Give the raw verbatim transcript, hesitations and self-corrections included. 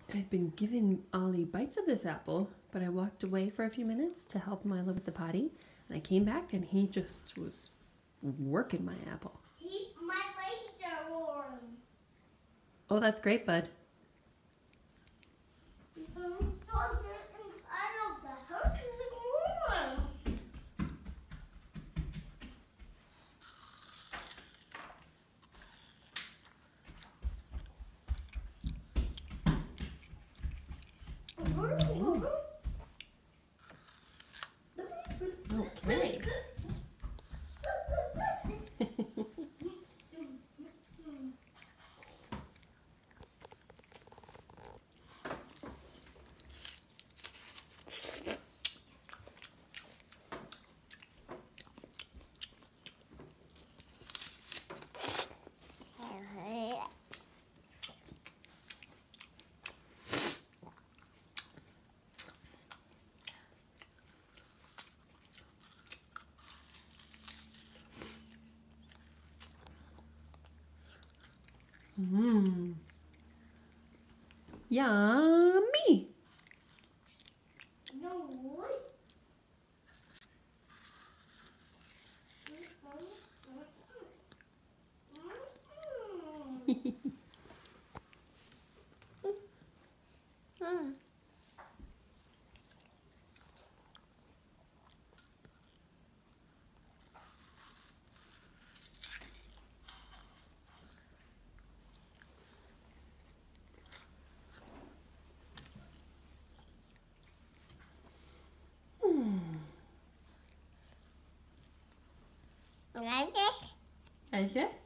I'd been giving Ollie bites of this apple, but I walked away for a few minutes to help Milo with the potty, and I came back and he just was working my apple. He, my legs are warm. Oh, that's great, bud. So the inside of the house is warm. Okay. Mmm. Yummy. No. Like it? Like it?